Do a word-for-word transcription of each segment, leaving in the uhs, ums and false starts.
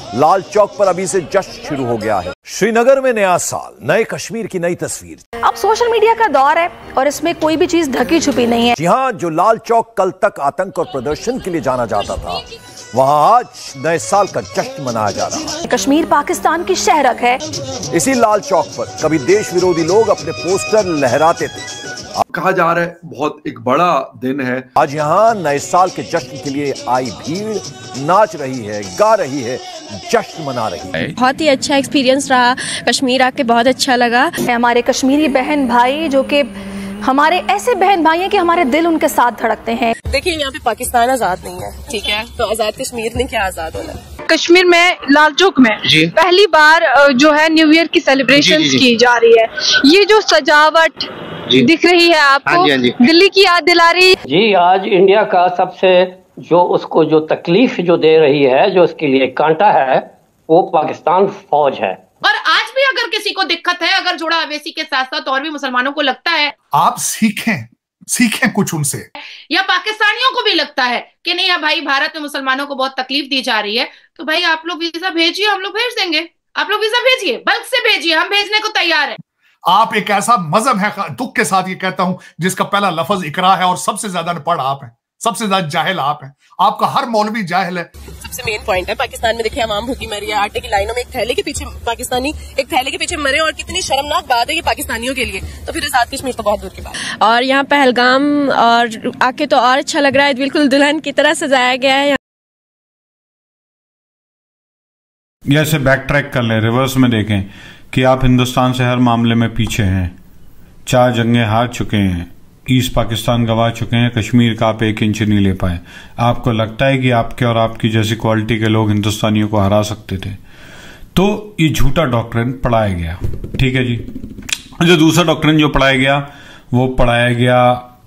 लाल चौक पर अभी से जश्न शुरू हो गया है। श्रीनगर में नया साल, नए कश्मीर की नई तस्वीर। अब सोशल मीडिया का दौर है और इसमें कोई भी चीज ढकी छुपी नहीं है। जी हाँ, जो लाल चौक कल तक आतंक और प्रदर्शन के लिए जाना जाता था, वहाँ आज नए साल का जश्न मनाया जा रहा है। कश्मीर पाकिस्तान की शहरक है। इसी लाल चौक पर कभी देश विरोधी लोग अपने पोस्टर लहराते थे। कहा जा रहा है बहुत एक बड़ा दिन है। आज यहाँ नए साल के जश्न के लिए आई भीड़ नाच रही है, गा रही है, जश्न मना रही है। बहुत ही अच्छा एक्सपीरियंस रहा, कश्मीर आके बहुत अच्छा लगा। हमारे कश्मीरी बहन भाई जो कि हमारे ऐसे बहन भाई हैं कि हमारे दिल उनके साथ धड़कते हैं। देखिए, यहाँ पे पाकिस्तान आजाद नहीं है, ठीक है, तो आजाद कश्मीर ने क्या आजाद होना। कश्मीर में लाल चौक में पहली बार जो है न्यू ईयर की सेलिब्रेशन की जा रही है। ये जो सजावट दिख रही है आपको, हाँ जी, हाँ जी। दिल्ली की याद दिला रही है। जी, आज इंडिया का सबसे जो उसको जो तकलीफ जो दे रही है, जो उसके लिए कांटा है, वो पाकिस्तान फौज है। और आज भी अगर किसी को दिक्कत है, अगर जोड़ा अवैसी के साथ साथ और भी मुसलमानों को लगता है, आप सीखें सीखें कुछ उनसे, या पाकिस्तानियों को भी लगता है कि नहीं भाई भारत में मुसलमानों को बहुत तकलीफ दी जा रही है, तो भाई आप लोग वीजा भेजिए, हम लोग भेज देंगे। आप लोग वीजा भेजिए, बल्क से भेजिए, हम भेजने को तैयार है। आप एक ऐसा मजहब है, दुख के साथ ये कहता हूं, जिसका पहला लफ्ज इकरा है और सबसे ज्यादा अनपढ़ आप हैं, सबसे ज्यादा जाहिल आप हैं। आपका हर मौलवी जाहिल है। सबसे मेन पॉइंट है, पाकिस्तान में देखिए आवाम भूखी मरी है, आटे की लाइनों में एक थैले के पीछे पाकिस्तानी एक थैले के पीछे मरे, और कितनी शर्मनाक बात है ये पाकिस्तानियों के लिए। तो फिर आजाद कश्मीर तो बहुत दूर की बात है। और यहाँ पहलगाम और आके तो और अच्छा लग रहा है, बिल्कुल दुल्हन की तरह सजाया गया है। जैसे बैक ट्रैक कर लें, रिवर्स में देखें कि आप हिंदुस्तान से हर मामले में पीछे हैं। चार जंगें हार चुके हैं, ईस्ट पाकिस्तान गंवा चुके हैं, कश्मीर का आप एक इंच नहीं ले पाए। आपको लगता है कि आपके और आपकी जैसी क्वालिटी के लोग हिंदुस्तानियों को हरा सकते थे, तो ये झूठा डॉक्ट्रिन पढ़ाया गया। ठीक है जी। जो दूसरा डॉक्ट्रिन जो पढ़ाया गया, वो पढ़ाया गया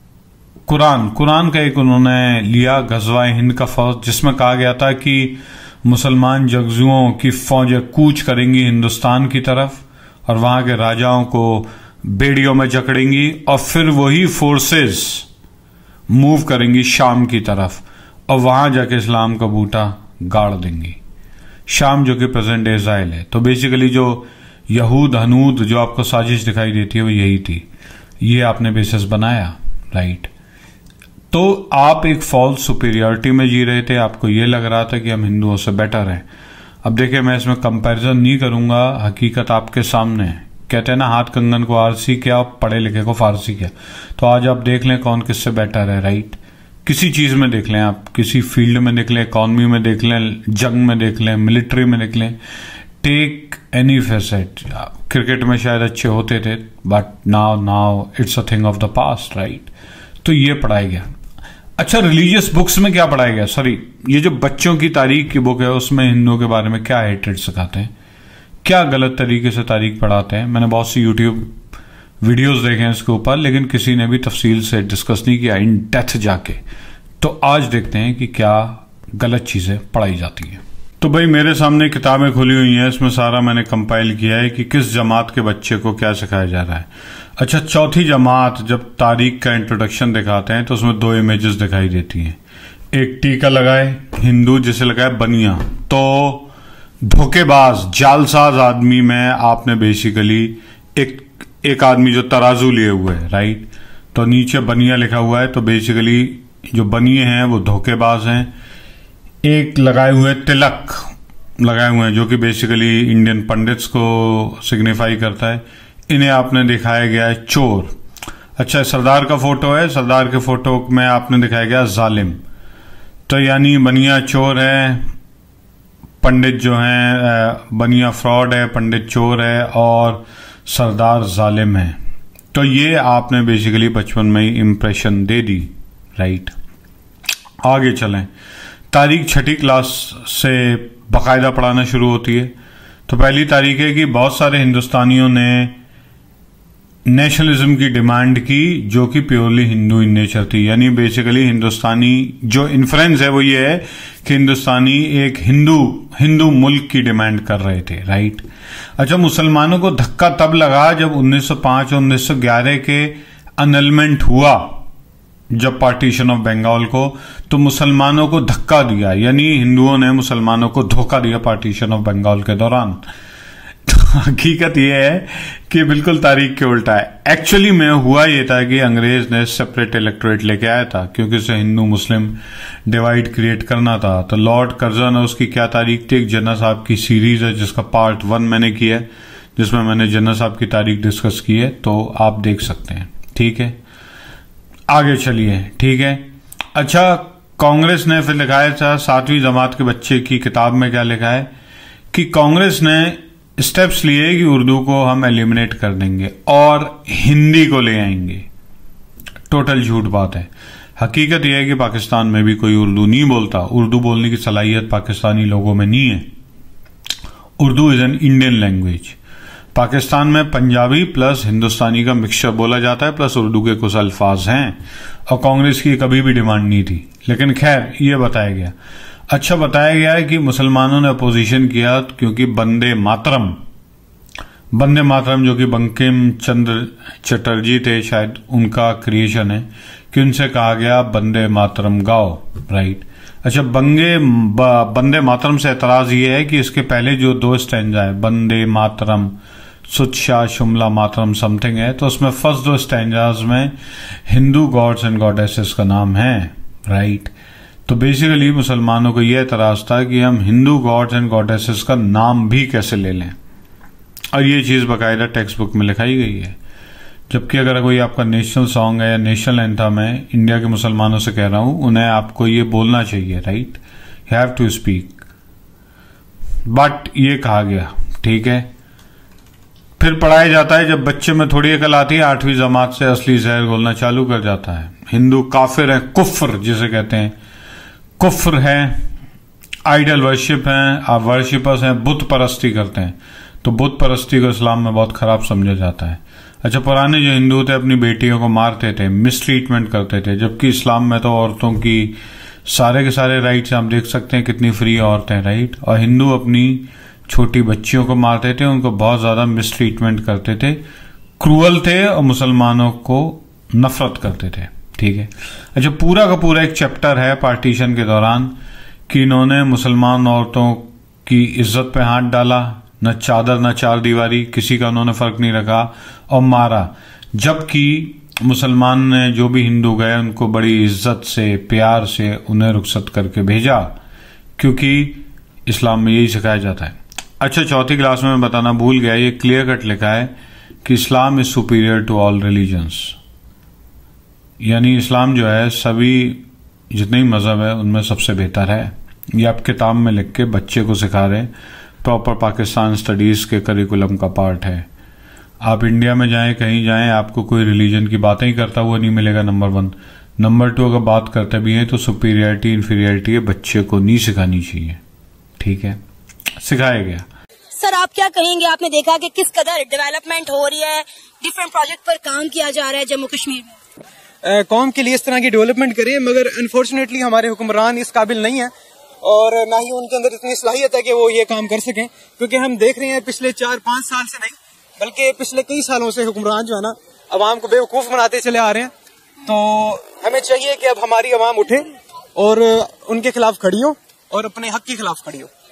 कुरान कुरान का एक उन्होंने लिया, गज़वाए हिंद का फौज, जिसमें कहा गया था कि मुसलमान जंगजुओं की फौजें कूच करेंगी हिंदुस्तान की तरफ और वहां के राजाओं को बेड़ियों में जकड़ेंगी, और फिर वही फोर्सेस मूव करेंगी शाम की तरफ और वहां जाके इस्लाम का बूटा गाड़ देंगी। शाम जो कि प्रेजेंट डे इज़राइल है। तो बेसिकली जो यहूद हनूद जो आपको साजिश दिखाई देती है वो यही थी। ये आपने बेसिस बनाया, राइट। तो आप एक फॉल्स सुपीरियरिटी में जी रहे थे, आपको ये लग रहा था कि हम हिंदुओं से बेटर हैं। अब देखिए, मैं इसमें कंपैरिजन नहीं करूंगा, हकीकत आपके सामने है। कहते हैं ना, हाथ कंगन को आरसी क्या, पढ़े लिखे को फारसी क्या। तो आज आप देख लें कौन किससे बेटर है, राइट। किसी चीज में देख लें, आप किसी फील्ड में देख लें, इकॉनमी में देख लें, जंग में देख लें, मिलिट्री में देख लें, टेक एनी फैसेट। क्रिकेट में शायद अच्छे होते थे, but now now it's a thing of the past, right. तो ये पढ़ाया गया। अच्छा, रिलीजियस बुक्स में क्या पढ़ाया गया? सॉरी, ये जो बच्चों की तारीख की बुक है, उसमें हिंदुओं के बारे में क्या हेट्रेड सिखाते हैं, क्या गलत तरीके से तारीख पढ़ाते हैं। मैंने बहुत सी यूट्यूब वीडियोस देखे हैं इसके ऊपर, लेकिन किसी ने भी तफसील से डिस्कस नहीं किया इन डेप्थ जाके। तो आज देखते हैं कि क्या गलत चीजें पढ़ाई जाती हैं। तो भाई मेरे सामने किताबें खुली हुई हैं, इसमें सारा मैंने कंपाइल किया है कि किस जमात के बच्चे को क्या सिखाया जा रहा है। अच्छा, चौथी जमात जब तारीख का इंट्रोडक्शन दिखाते हैं तो उसमें दो इमेजेस दिखाई देती हैं। एक टीका लगाए हिंदू, जिसे लगाए बनिया, तो धोखेबाज जालसाज आदमी में आपने बेसिकली एक एक आदमी जो तराजू लिए हुए है, राइट। तो नीचे बनिया लिखा हुआ है, तो बेसिकली जो बनिए हैं वो धोखेबाज हैं। एक लगाए हुए तिलक लगाए हुए हैं, जो कि बेसिकली इंडियन पंडित्स को सिग्निफाई करता है। इन्हें आपने दिखाया गया है चोर। अच्छा, सरदार का फोटो है, सरदार के फोटो में आपने दिखाया गया जालिम। तो यानी बनिया चोर है, पंडित जो हैं, बनिया फ्रॉड है, पंडित चोर है और सरदार जालिम है। तो ये आपने बेसिकली बचपन में ही इंप्रेशन दे दी, राइट। आगे चलें, तारीख छठी क्लास से बाकायदा पढ़ाना शुरू होती है। तो पहली तारीख है कि बहुत सारे हिंदुस्तानियों ने नेशनलिज्म की डिमांड की, जो कि प्योरली हिंदू इन नेचर थी। यानी बेसिकली हिंदुस्तानी जो इन्फ्लुएंस है वो ये है कि हिंदुस्तानी एक हिंदू हिंदू मुल्क की डिमांड कर रहे थे, राइट। अच्छा, मुसलमानों को धक्का तब लगा जब उन्नीस सौ पाँच और उन्नीस सौ ग्यारह के अनलमेंट हुआ, जब पार्टीशन ऑफ बंगाल को, तो मुसलमानों को धक्का दिया, यानी हिंदुओं ने मुसलमानों को धोखा दिया पार्टीशन ऑफ बंगाल के दौरान। तो हकीकत यह है कि बिल्कुल तारीख के उल्टा है। एक्चुअली में हुआ यह था कि अंग्रेज ने सेपरेट इलेक्टोरेट लेके आया था, क्योंकि उसे हिंदू मुस्लिम डिवाइड क्रिएट करना था। तो लॉर्ड कर्जन और उसकी क्या तारीख थी, एक जिन्ना साहब की सीरीज है जिसका पार्ट वन मैंने किया है, जिसमें मैंने जिन्ना साहब की तारीख डिस्कस की है, तो आप देख सकते हैं। ठीक है, आगे चलिए। ठीक है, अच्छा, कांग्रेस ने फिर लिखा था सातवीं जमात के बच्चे की किताब में क्या लिखा है कि कांग्रेस ने स्टेप्स लिए कि उर्दू को हम एलिमिनेट कर देंगे और हिंदी को ले आएंगे। टोटल झूठ बात है। हकीकत यह है कि पाकिस्तान में भी कोई उर्दू नहीं बोलता। उर्दू बोलने की सलाहियत पाकिस्तानी लोगों में नहीं है। Urdu is an Indian language. Pakistan में पंजाबी प्लस हिंदुस्तानी का मिक्सचर बोला जाता है, प्लस उर्दू के कुछ अल्फाज हैं, और कांग्रेस की कभी भी डिमांड नहीं थी। लेकिन खैर, ये बताया गया। अच्छा, बताया गया है कि मुसलमानों ने अपोजिशन किया क्योंकि वंदे मातरम वंदे मातरम जो कि बंकिम चंद्र चटर्जी थे, शायद उनका क्रिएशन है, कि उनसे कहा गया वंदे मातरम गाओ। राइट। अच्छा, बंगे वंदे मातरम से एतराज ये है कि इसके पहले जो दो स्टैंजा है, वंदे मातरम सुच्छा शुमला मातरम समथिंग है, तो उसमें फर्स्ट दो स्टैंजाज में हिंदू गॉड्स एंड गॉडेसेस का नाम है। राइट। तो बेसिकली मुसलमानों को यह एतराज था कि हम हिंदू गॉड्स एंड गॉडेसेस का नाम भी कैसे ले लें, और ये चीज बाकायदा टेक्स्ट बुक में लिखाई गई है। जबकि अगर कोई आपका नेशनल सॉन्ग है या नेशनल एंथम है, इंडिया के मुसलमानों से कह रहा हूं, उन्हें आपको ये बोलना चाहिए। Right, you have to speak. But ये कहा गया। ठीक है, फिर पढ़ाया जाता है, जब बच्चे में थोड़ी अकल आती है, आठवीं जमात से असली जहर घोलना चालू कर जाता है। हिंदू काफिर है, कुफ्र जिसे कहते हैं, कुफ्र है, आइडल वर्शिप है, आप वर्शिपर्स हैं, बुत परस्ती करते हैं। तो बुत परस्ती को इस्लाम में बहुत खराब समझा जाता है। अच्छा, पुराने जो हिंदू थे अपनी बेटियों को मारते थे, मिसट्रीटमेंट करते थे, जबकि इस्लाम में तो औरतों की सारे के सारे राइट्स आप देख सकते हैं, कितनी फ्री औरतें। राइट। और हिंदू अपनी छोटी बच्चियों को मारते थे, उनको बहुत ज्यादा मिसट्रीटमेंट करते थे, क्रूअल थे और मुसलमानों को नफरत करते थे। ठीक है। अच्छा, पूरा का पूरा एक चैप्टर है पार्टीशन के दौरान कि इन्होंने मुसलमान औरतों की इज्जत पे हाथ डाला, न चादर न चार दीवारी, किसी का उन्होंने फर्क नहीं रखा, और मारा। जबकि मुसलमान ने जो भी हिंदू गए उनको बड़ी इज्जत से, प्यार से उन्हें रुखसत करके भेजा, क्योंकि इस्लाम में यही सिखाया जाता है। अच्छा, चौथी क्लास में मैं बताना भूल गया, ये क्लियर कट लिखा है कि Islam is superior to all religions, यानी इस्लाम जो है सभी जितने ही मजहब है उनमें सबसे बेहतर है। ये आप किताब में लिख के बच्चे को सिखा रहे हैं, प्रॉपर पाकिस्तान स्टडीज के करिकुलम का पार्ट है। आप इंडिया में जाएं, कहीं जाएं, आपको कोई रिलीजन की बातें ही करता हुआ नहीं मिलेगा, नंबर वन। नंबर टू, अगर बात करते भी हैं तो सुपीरियरिटी इंफीरियरिटी बच्चे को नहीं सिखानी चाहिए। ठीक है, सिखाया गया। सर, आप क्या कहेंगे, आपने देखा कि किस कदर डेवलपमेंट हो रही है, डिफरेंट प्रोजेक्ट पर काम किया जा रहा है जम्मू कश्मीर में, कौम के लिए इस तरह की डेवलपमेंट करें, मगर अनफॉर्चुनेटली हमारे हुक्मरान इस काबिल नहीं है और ना ही उनके अंदर इतनी सलाहियत है कि वो ये काम कर सकें। क्योंकि हम देख रहे हैं पिछले चार पांच साल से नहीं बल्कि पिछले कई सालों से हुक्मरान जो है ना अवाम को बेवकूफ बनाते चले आ रहे हैं। तो हमें चाहिए कि अब हमारी अवाम उठे और उनके खिलाफ खड़ी हो और अपने हक के खिलाफ खड़ी हो।